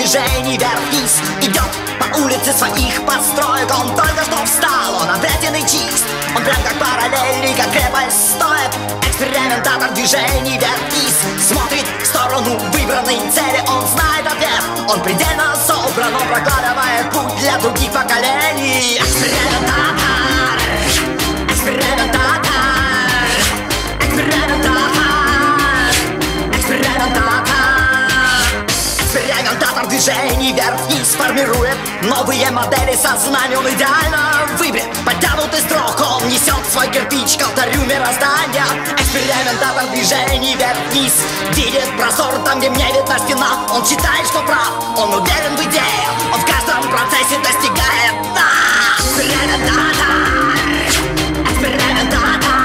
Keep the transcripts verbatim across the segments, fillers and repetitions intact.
движений вверх-вниз. Идет по улице своих построек. Он только что встал, он обретенный чист. Он прям как параллельный, как крепость стоит. Экспериментатор движений вверх-вниз. Смотрит в сторону выбранной цели. Он знает ответ, он предельно собран. Он прокладывает путь для других поколений. Экспериментатор, экспериментатор, экспериментатор, экспериментатор. Экспериментатор движений вверх-вниз формирует новые модели сознания. Он идеально выбрит подтянутый строк. Он несет свой кирпич к алтарю мироздания. Экспериментатор движений вверх-вниз видит простор там, где мне видна стена. Он считает, что прав, он уверен в идее. Он в каждом процессе достигает дна. Экспериментатор, экспериментатор,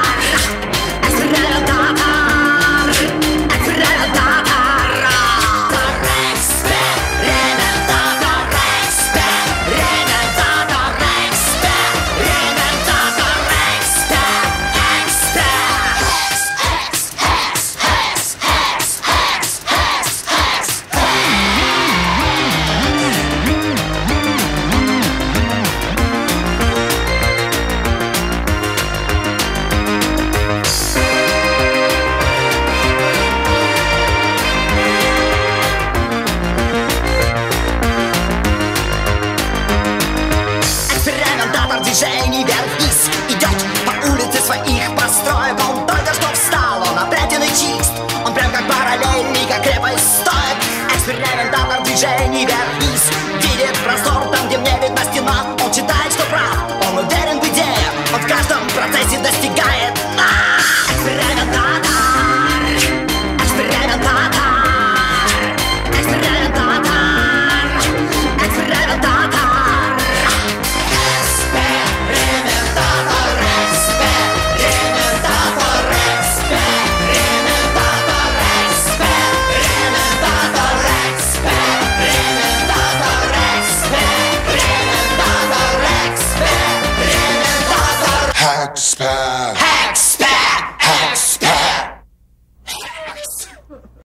экспериментатор, экспериментатор. Движений вверх-вниз идет по улице своих построек. Он только что встал, он обретенный чист. Он прям как параллельный, как крепость стоит. Экспериментатор движений